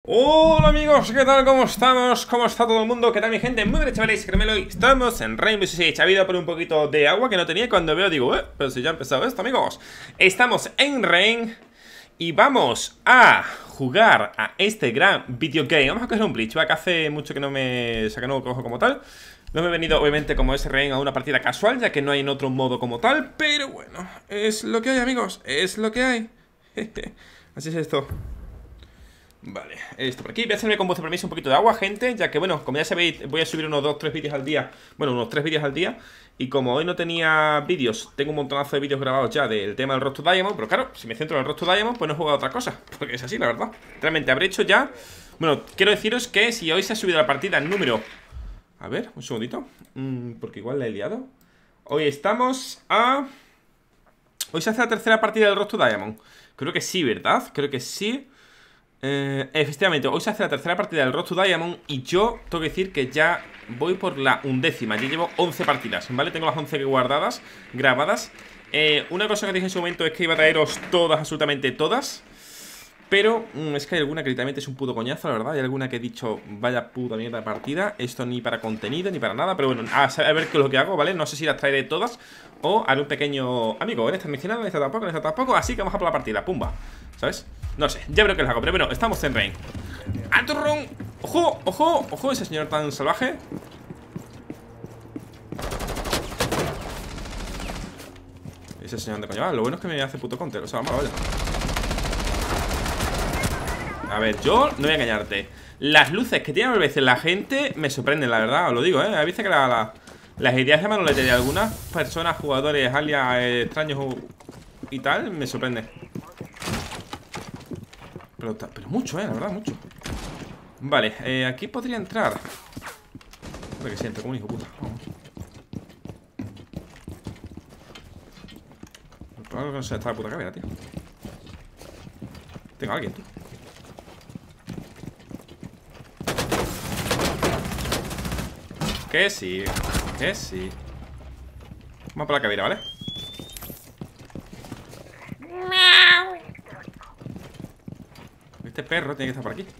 Hola amigos, ¿qué tal? ¿Cómo estamos? ¿Cómo está todo el mundo? ¿Qué tal mi gente? Muy bien, chavales, Carmelo. Estamos en Rainbow Six Siege. Ha habido por un poquito de agua que no tenía y cuando veo digo, pero si ya ha empezado esto, amigos. Estamos en Rain y vamos a jugar a este gran videogame. Vamos a coger un Bleach, que hace mucho que no me... O sea, que no lo cojo como tal. No me he venido, obviamente, como es Rain, a una partida casual, ya que no hay en otro modo como tal. Pero bueno, es lo que hay, amigos. Es lo que hay. Así es esto. Vale, esto por aquí. Voy a hacerme con vuestro permiso un poquito de agua, gente. Ya que, bueno, como ya sabéis, voy a subir unos 2-3 vídeos al día. Bueno, unos 3 vídeos al día. Y como hoy no tenía vídeos, tengo un montonazo de vídeos grabados ya del tema del Road to Diamond. Pero claro, si me centro en el Road to Diamond, pues no he jugado a otra cosa. Porque es así, la verdad. Realmente habré hecho ya... Bueno, quiero deciros que si hoy se ha subido la partida número... A ver, un segundito. Porque igual la he liado. Hoy estamos a... Hoy se hace la tercera partida del Road to Diamond. Creo que sí, ¿verdad? Creo que sí. Efectivamente, hoy se hace la tercera partida del Road to Diamond. Y yo tengo que decir que ya voy por la 11ª. Ya llevo 11 partidas, ¿vale? Tengo las 11 guardadas, grabadas. Una cosa que dije en su momento es que iba a traeros todas, absolutamente todas. Pero es que hay alguna que literalmente es un puto coñazo, la verdad. Hay alguna que he dicho, vaya puta mierda de partida. Esto ni para contenido, ni para nada. Pero bueno, a ver qué es lo que hago, ¿vale? No sé si las traeré todas o haré un pequeño... Amigo, en esta mencionada, en esta tampoco, en esta tampoco. Así que vamos a por la partida, pumba, ¿sabes? No sé, ya veré qué les hago. Pero bueno, estamos en Rain. ¡Aturrón! ¡Ojo, ojo, ojo! Ese señor tan salvaje. Ese señor de coño. Lo bueno es que me hace puto counter. O sea, vamos, vaya. A ver, yo no voy a engañarte. Las luces que tiene a veces la gente me sorprenden, la verdad, os lo digo, ¿eh? A veces que las ideas de manolete de algunas personas, jugadores, alias, extraños y tal, me sorprende. Pero mucho, la verdad, mucho. Vale, aquí podría entrar. Hombre, que siento como un hijo puta. Vamos. Algo que no se está la puta cabeza, tío. Tengo a alguien, tú. Que sí, que sí. Vamos por la cabina, ¿vale? Este perro tiene que estar por aquí.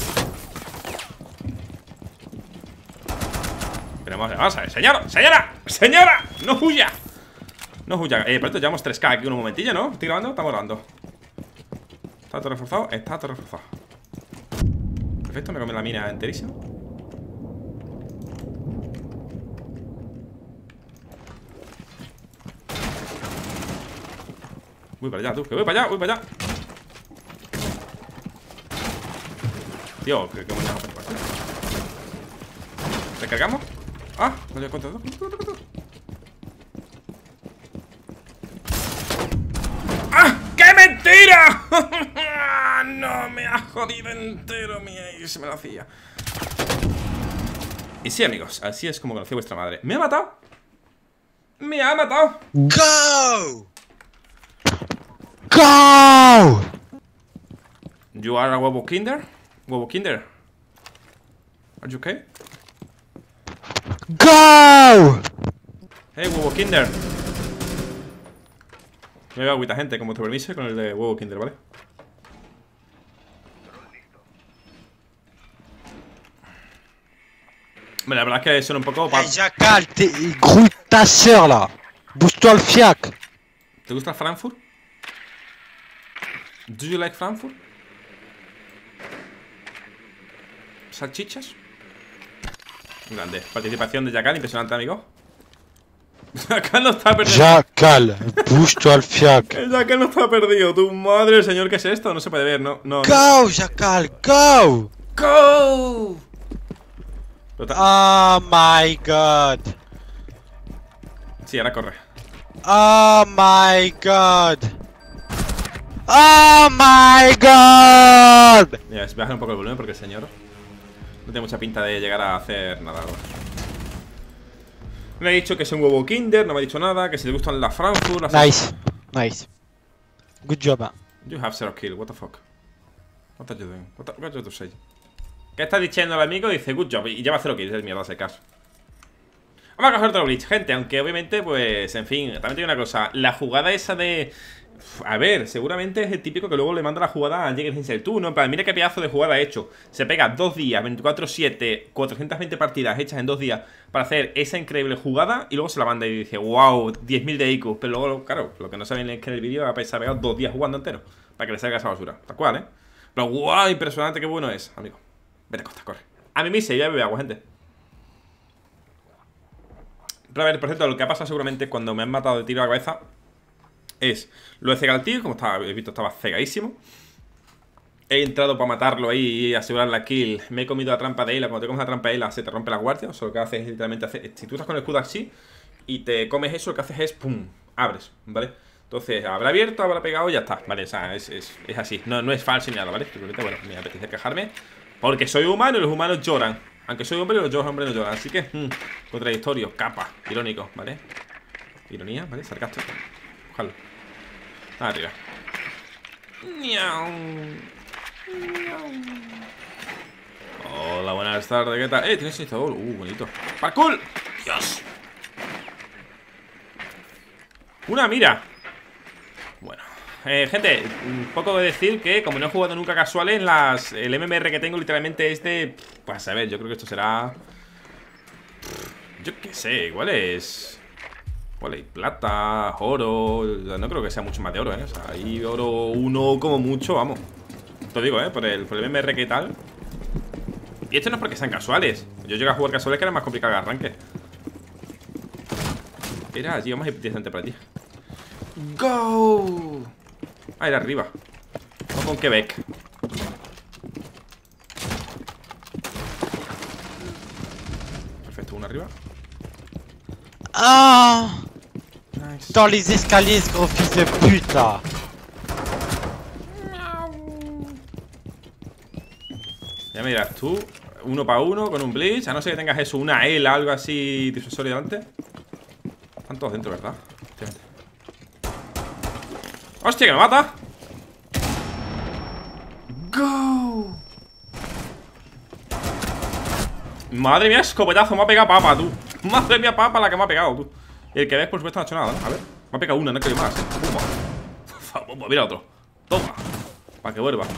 Pero vamos a ver, señora, señora, señora, no huya. No huya, por esto llevamos 3K aquí un momentillo, ¿no? ¿Estoy grabando? Estamos grabando. ¿Está todo reforzado? Está todo reforzado. Perfecto, me come la mina enterísima. Voy para allá, tú, que voy para allá, voy para allá. Tío, que voy a hacer. ¿Recargamos? Ah, no le contra dos. ¡Ah! ¡Qué mentira! No, me ha jodido entero, y se me lo hacía. Y sí, amigos, así es como conocí a vuestra madre. ¿Me ha matado? ¡Me ha matado! Go! Go! You are a huevo kinder? Huevo kinder? Are you okay? Go! Hey, huevo kinder. Me voy a agüita, gente, con vuestro permiso y con el de huevo kinder, ¿vale? Bueno, la verdad es que suena un poco... Hey, Jackal, t'es grouille ta sœur là! Bouge-toi le fiac! ¿Te gusta Frankfurt? Do you like Frankfurt? ¿Salchichas? Grande. Participación de Jackal, impresionante, amigo. Jackal no está perdido. Jackal, bouge-toi le fiac! El Jackal no está perdido. Tu madre, señor, ¿qué es esto? No se puede ver, no. Go, Jackal, go! ¡Go! Oh my god! Sí, ahora corre. Oh my god! Oh my god! Mira, bajar un poco el volumen porque el señor no tiene mucha pinta de llegar a hacer nada. Me ha dicho que es un huevo kinder, no me ha dicho nada, que si le gustan las Frankfurt, las... Nice, nice. Good job, man. You have 0 kill, what the fuck? What are you doing? What are you saying? ¿Qué está diciendo el amigo? Dice good job y lleva 0 kills, es mierda ese caso. Vamos a coger otro Bleach, gente, aunque obviamente, pues, en fin, también tiene una cosa. La jugada esa de A ver, seguramente es el típico que luego le manda la jugada a Jäger Hensel. Tú, ¿no? En plan, mira qué pedazo de jugada ha hecho. Se pega 2 días, 24/7, 420 partidas hechas en 2 días para hacer esa increíble jugada y luego se la manda y dice, wow, 10.000 de IQ. Pero luego, claro, lo que no saben es que en el vídeo se ha pegado 2 días jugando entero para que le salga esa basura. Tal cual, ¿eh? Pero wow, impresionante, qué bueno es, amigo. Vete a costa, corre. A mí me hice, ya bebe agua, gente. Pero a ver, por cierto, lo que ha pasado seguramente cuando me han matado de tiro a la cabeza es, lo he cegado al tío, como estaba, habéis visto, estaba cegadísimo. He entrado para matarlo ahí y asegurar la kill. Me he comido la trampa de Ela. Cuando te comes la trampa de Ela se te rompe la guardia. O sea, lo que haces es literalmente hacer, si tú estás con el escudo así y te comes eso, lo que haces es pum, abres, ¿vale? Entonces, habrá abierto, habrá pegado y ya está, ¿vale? O sea, es así, no es falso ni nada, ¿vale? Simplemente, bueno, me apetece quejarme porque soy humano y los humanos lloran. Aunque soy hombre y los hombres no lloran. Así que, contradictorio, capa, irónico, ¿vale? Ironía, ¿vale? Sarcástico. Ojalá. Arriba. Hola, buenas tardes, ¿qué tal? Tienes iniciador, bonito. ¡Parkour! ¡Dios! Una mira. Bueno, gente, un poco de decir que como no he jugado nunca casuales, el MMR que tengo literalmente es de... Pues a ver, yo creo que esto será... Yo qué sé, igual es... Igual hay plata, oro... No creo que sea mucho más de oro, ¿eh? O sea, hay oro 1 como mucho, vamos. Te digo, por el MMR que tal. Y esto no es porque sean casuales. Yo llegué a jugar casuales que era más complicado el arranque. Era allí, vamos a ir decente para allí. ¡Go! Ah, era arriba. Vamos con Quebec. Perfecto, uno arriba. Ah, Nice. dans les escaliers, gros fils de pute là. Ya me dirás tú, 1 para 1 con un Bleach. A no ser que tengas eso, una ELA, algo así disuasorio delante. Están todos dentro, ¿verdad? ¡Hostia, que me mata! ¡Go! Madre mía, escopetazo, me ha pegado papa, tú. Madre mía, papa la que me ha pegado, tú. Y el que ves, por supuesto, no ha hecho nada, ¿no? A ver, me ha pegado una, no quiero más. Pumba. Mira otro. Toma. Para que vuelva.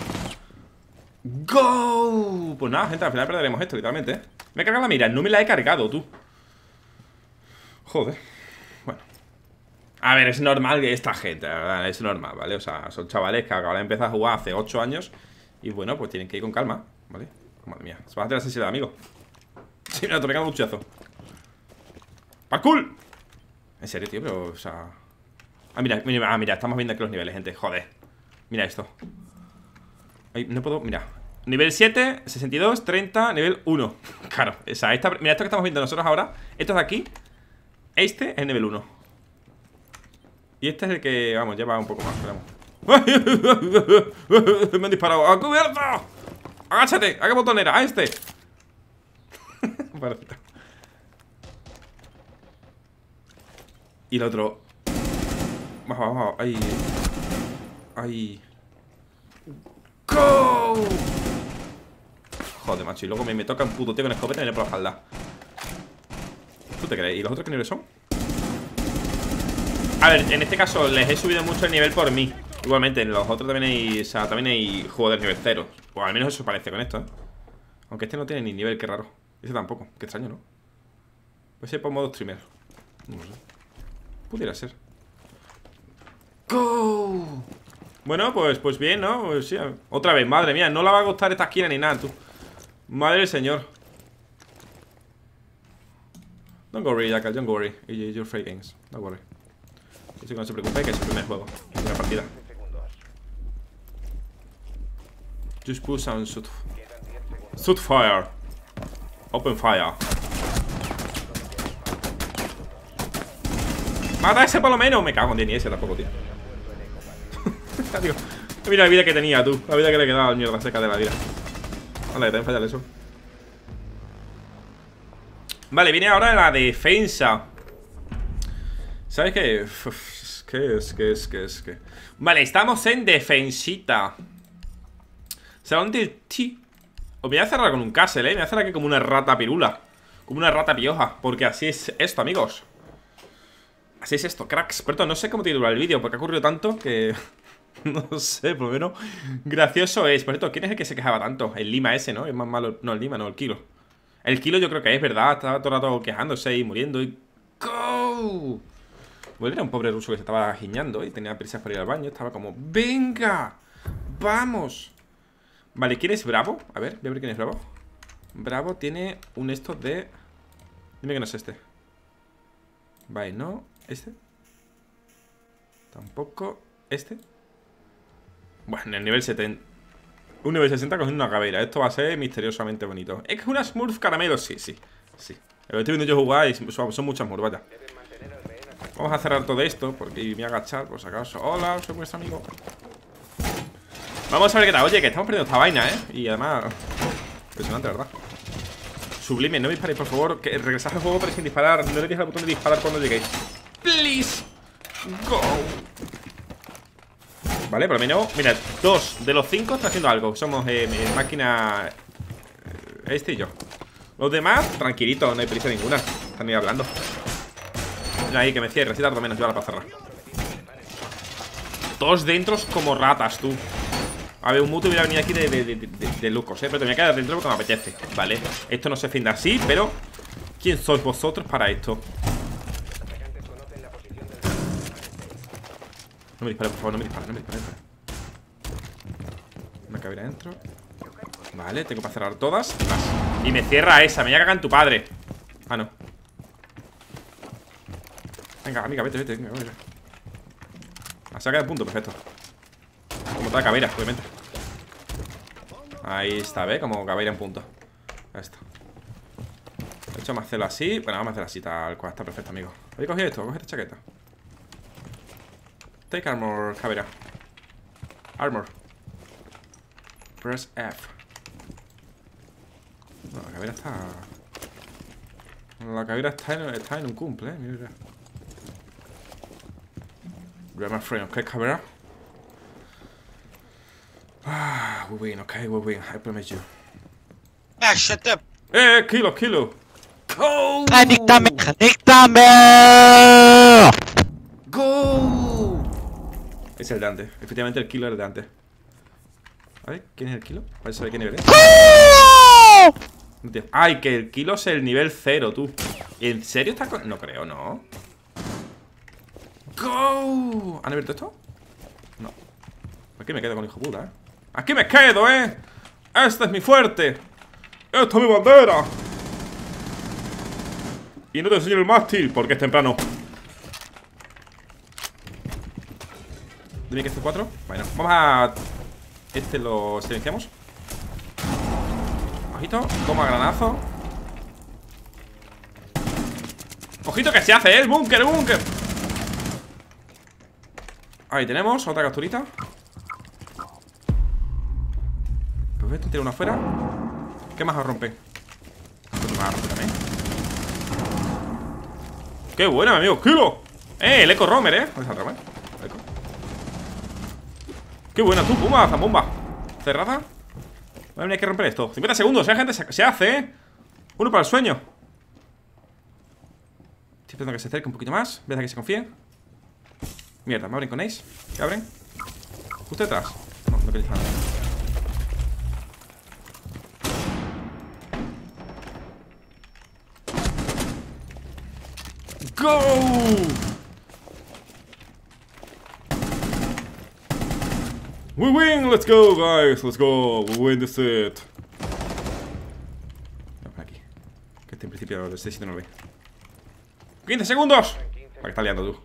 ¡Go! Pues nada, gente, al final perderemos esto, literalmente, ¿eh? Me he cargado la mira, no me la he cargado, tú. Joder. Bueno. A ver, es normal que esta gente, la verdad, es normal, ¿vale? O sea, son chavales que acaban de empezar a jugar hace 8 años. Y bueno, pues tienen que ir con calma, ¿vale? Madre mía, se va a hacer la sensibilidad, amigo. Sí, mira, te he pegado un chuchazo. ¡Parkour! En serio, tío, pero, o sea... mira, estamos viendo aquí los niveles, gente, joder. Mira esto. Ay, no puedo, mira. Nivel 7, 62, 30, nivel 1. Claro, o sea, mira, esto que estamos viendo nosotros ahora. Esto de aquí. Este es el nivel 1. Y este es el que, vamos, lleva un poco más, esperamos. Me han disparado. ¡A cubierto! ¡Agáchate! ¿A qué botón era? ¡A este! Perfecto. Y el otro. Vamos. Ahí. ¡Go! Joder, macho. Y luego me toca un puto tío con escopeta y me por la espalda. ¿Tú te crees? ¿Y los otros qué niveles son? A ver, en este caso les he subido mucho el nivel por mí. Igualmente, en los otros también hay... O sea, también hay jugadores nivel 0. O al menos eso parece con esto, ¿eh? Aunque este no tiene ni nivel, qué raro. Este tampoco, qué extraño, ¿no? Puede ser por modo streamer. No sé. Pudiera ser. ¡Go! Bueno, pues bien, ¿no? Pues sí, otra vez, madre mía, no la va a gustar esta esquina ni nada, tú. Madre del señor. Don't worry, Jackal, don't worry. You're free games, don't worry. Así que no se preocupe, que es el primer juego, primera partida. Just push and shoot. Shoot fire. Open fire. Mata a ese por lo menos. Me cago en ni ese tampoco, tío. Tío, mira la vida que tenía, tú. La vida que le quedaba al mierda seca de la vida. Anda, que también falla eso. Vale, viene ahora la defensa. ¿Sabes qué? ¿Qué es? Vale, estamos en defensita. Salón del T. Os voy a cerrar con un castle, Me voy a hacer aquí como una rata pirula. Como una rata pioja. Porque así es esto, amigos. Así es esto, cracks. Pero no sé cómo titular el vídeo, porque ha ocurrido tanto que... no sé, por lo menos gracioso es. Por cierto, ¿quién es el que se quejaba tanto? El Lima ese, ¿no? Es más malo... No, el Lima, no, el Kilo. El Kilo yo creo que es, ¿verdad? Estaba todo el rato quejándose y muriendo y... ¡Go! Bueno, era un pobre ruso que se estaba giñando y tenía prisas para ir al baño. Estaba como, ¡venga! ¡Vamos! Vale, ¿quién es Bravo? A ver, voy a ver quién es Bravo. Bravo tiene un esto de... Dime que no es este. Vale, no. ¿Este? Tampoco. ¿Este? Bueno, en el nivel 70. Un nivel 60 cogiendo una caveira. Esto va a ser misteriosamente bonito. ¿Es que una Smurf caramelo? Sí, sí. Sí. Lo estoy viendo yo jugar y son muchas Smurf, vaya. Vamos a cerrar todo esto porque me voy a agachar por si acaso. Hola, soy vuestro amigo. Vamos a ver qué tal. Oye, que estamos perdiendo esta vaina, ¿eh? Y además... impresionante, ¿verdad? Sublime, no me disparéis, por favor. Que regresad al juego pero sin disparar. No le deis al botón de disparar cuando lleguéis. Please. Go. Vale, por lo menos, mira, 2 de los 5 están haciendo algo. Somos máquina este y yo. Los demás, tranquilitos, no hay prisa ninguna. Están ahí hablando. Mira ahí, que me cierre, si tardo menos yo ahora para cerrar. Todos dentro como ratas, tú. A ver, un muto hubiera venido aquí de lucos, pero te voy a quedar dentro porque me apetece. Vale, esto no se fin de así, pero ¿quién sois vosotros para esto? No me dispare, por favor, no me dispare, no me dispare. Una cabera adentro. Vale, tengo para cerrar todas. Y me cierra esa, me voy a cagar en tu padre. Ah, no. Venga, amiga, vete, vete, venga, vete. Ah, se ha quedado el punto, perfecto. Como toda caveira, obviamente. Ahí está, ¿ve? Como caveira en punto. Ahí está. De hecho, vamos a hacerlo así. Bueno, vamos a hacerlo así, tal cual. Está perfecto, amigo. Oye, coge esto, coge esta chaqueta. Take armor, caveira. Armor. Press F. No, la caveira está... La caveira está en un cumple, mira. Grab my friend, okay, caveira? Ah, we win, okay, we win, I promise you. Ah, shut up. Kilo, kilo. Go! Ah, nique ta mère! Nique ta mère! Go! Es el de antes, efectivamente el kilo es el de antes. A ver, ¿quién es el kilo? A ver, ¿sabe qué nivel es? Ay, que el kilo es el nivel 0, tú. ¿En serio está con...? No creo, ¿no? ¡Go! ¿Han abierto esto? No. Aquí me quedo con el hijo puta, ¿eh? ¡Aquí me quedo, eh! ¡Este es mi fuerte! ¡Esta es mi bandera! Y no te enseño el mástil porque es temprano. Dime que este 4. Bueno, vamos a... Este lo silenciamos. Ojito, toma granazo. Ojito que se hace, el búnker, el búnker. Ahí tenemos, otra capturita. Perfecto, tira una afuera. ¿Qué más os rompe? Pues me va a romper también. ¡Qué buena, mi amigo! ¡Kilo! El Eco Romer, ¿dónde está el Romer? Eco. ¡Qué buena tú, pumba, zambomba! Cerrada. Vale, hay que romper esto. 50 segundos, gente, se hace, Uno para el sueño. Estoy esperando que se acerque un poquito más. Voy a hacer que se confíe. Mierda, ¿me abren con Ace? ¿Qué abren? ¿Justo detrás? No, no queréis nada. ¡Go! We win, let's go, guys, let's go. We win the set. Voy por aquí. Que este en principio lo estoy diciendo no lo ve. 15 segundos. ¿Para qué estás liando tú?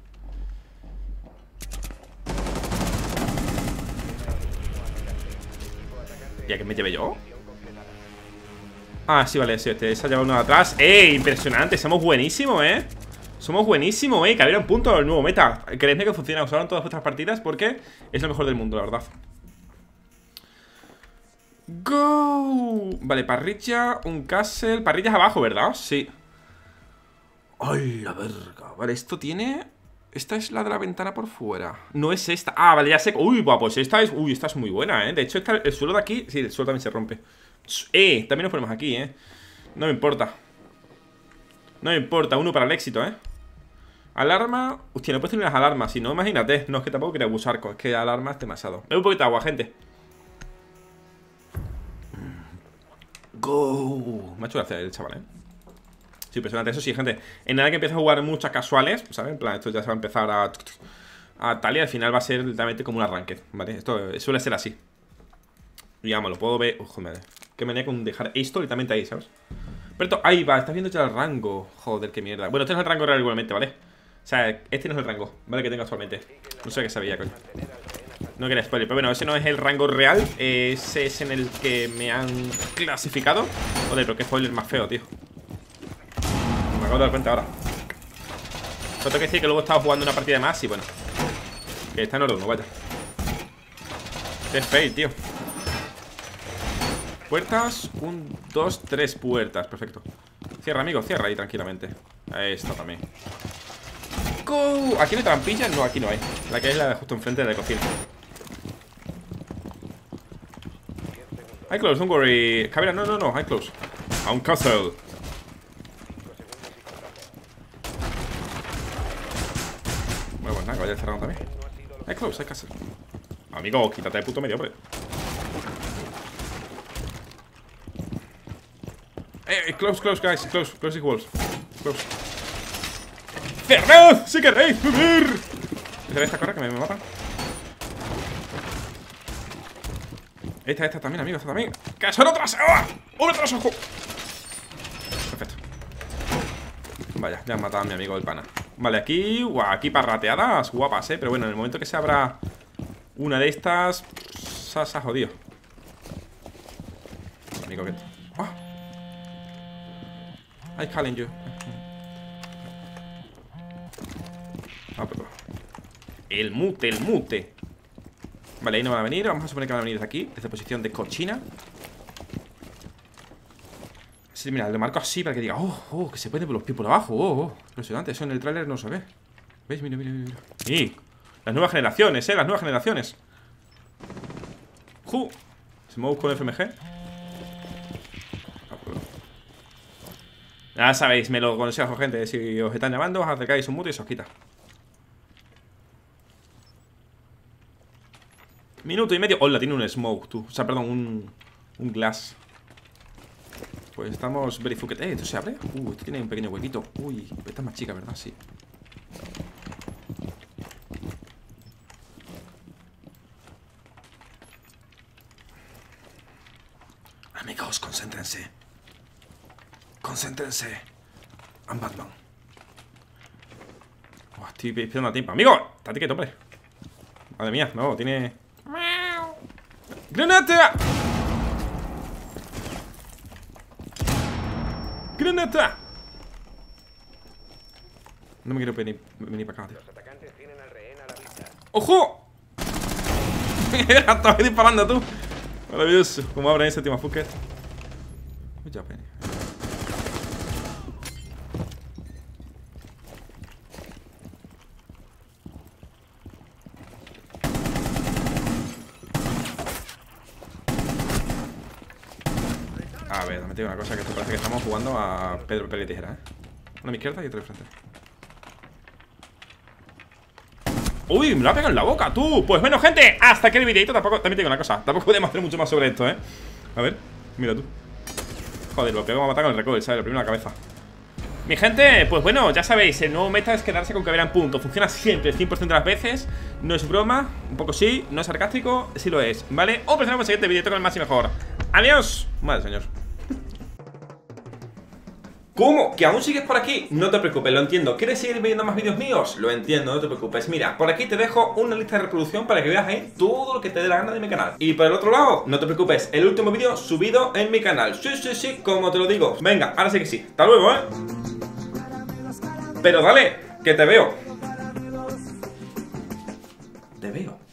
¿Y a qué me llevé yo? Ah, sí, vale, sí, se ha llevado uno de atrás. Impresionante, somos buenísimos, Somos buenísimos, que había un punto del nuevo meta. Creedme que funciona, usaron todas vuestras partidas porque es lo mejor del mundo, la verdad. Go. Vale, parrilla, un castle. Parrillas abajo, ¿verdad? Sí. Ay, la verga. Vale, esto tiene... Esta es la de la ventana por fuera. No es esta. Ah, vale, ya sé. Uy, pues esta es... Uy, esta es muy buena, De hecho, el suelo de aquí... Sí, el suelo también se rompe. También nos ponemos aquí, No me importa. No me importa. Uno para el éxito, Alarma. Hostia, no he puesto ni las alarmas. Si no, imagínate. No, es que tampoco quería abusar. Es que alarma es demasiado. Me doy un poquito de agua, gente. Go. Me ha hecho gracia el chaval, Sí, impresionante. Eso sí, gente. En nada que empiece a jugar muchas casuales, ¿sabes? En plan, esto ya se va a empezar a tal y al final va a ser literalmente como un arranque, ¿vale? Esto suele ser así. Y vamos, lo puedo ver. Joder, que venía con dejar esto literalmente ahí, ¿sabes? Pero esto, ahí va, estás viendo ya el rango. Joder, qué mierda. Bueno, este es el rango real igualmente, ¿vale? O sea, este no es el rango, ¿vale? Que tengo actualmente. No sé qué sabía, coño. No quería spoiler, pero bueno, ese no es el rango real. Ese es en el que me han clasificado. Joder, pero qué spoiler más feo, tío. Me acabo de dar cuenta ahora. Solo tengo que decir que luego he estado jugando una partida más y bueno, que está en oro 1, vaya. Qué fail, tío. Puertas, 1, 2, 3 puertas, perfecto. Cierra, amigo, cierra ahí tranquilamente. Esta también. Go. ¿Aquí no hay trampillas? No, aquí no hay. La que es la de justo enfrente de la cocina. I close, don't worry. Cabera, no, I close. A un castle. Bueno, pues nada, que vaya cerrado también. I close, I castle. Amigo, quítate de puto medio, hombre. Close, guys, close the walls. Close. ¡Cerrad! ¡Si queréis subir! ¿Esta esta corre que me matan? Esta también, amigo, esta también. ¡Que son otras! ¡Un otro ojo! Perfecto. Vaya, ya han matado a mi amigo el pana. Vale, aquí, aquí parrateadas guapas, pero bueno, en el momento que se abra una de estas, se ha jodido. Amigo, que... ¡Oh! I calling you. Pero... El mute. Vale, ahí no van a venir. Vamos a suponer que van a venir desde aquí, desde posición de cochina. Sí, mira, le marco así para que diga, que se puede ver los pies por abajo. Impresionante, eso en el tráiler no se ve. ¿Veis? Mira. Y las nuevas generaciones, las nuevas generaciones. Se me busca un FMG. Ya sabéis, me lo aconsejo, gente. Si os están llamando, os acercáis un mute y se os quita. Minuto y medio. Hola, tiene un smoke, tú. O sea, perdón, un glass. Pues estamos very fucked. ¿Esto se abre? Esto tiene un pequeño huequito. Uy, esta es más chica, ¿verdad? Sí. Amigos, concéntrense. Concéntrense. I'm Batman. Estoy pidiendo tiempo. ¡Amigo! Estate quieto, hombre. Madre mía, no, tiene... ¡Granata! ¡Granata! No me quiero venir para acá, tío. ¡Ojo! Estaba disparando tú. Maravilloso. Como abren ese último fucker. Ya, Penny. A ver, me digo una cosa, que esto parece que estamos jugando a Pedro, papel y tijera, Una a mi izquierda y otra de frente. ¡Uy! Me lo ha pegado en la boca, tú. Pues bueno, gente, hasta aquí el videito. También te digo una cosa, tampoco podemos hacer mucho más sobre esto, A ver, mira tú. Joder, lo pego a matar con el recoil, ¿sabes? Lo primero en la cabeza. Mi gente, pues bueno, ya sabéis, el nuevo meta es quedarse con cabera en punto. Funciona siempre, el 100% de las veces. No es broma, un poco sí, no es sarcástico, sí lo es, ¿vale? O presionamos el siguiente videito con el más y mejor. ¡Adiós! Madre señor. ¿Cómo? ¿Que aún sigues por aquí? No te preocupes, lo entiendo. ¿Quieres seguir viendo más vídeos míos? Lo entiendo, no te preocupes. Mira, por aquí te dejo una lista de reproducción para que veas ahí todo lo que te dé la gana de mi canal. Y por el otro lado, no te preocupes, el último vídeo subido en mi canal. Sí, como te lo digo. Venga, ahora sí que sí. Hasta luego, Pero dale, que te veo. Te veo.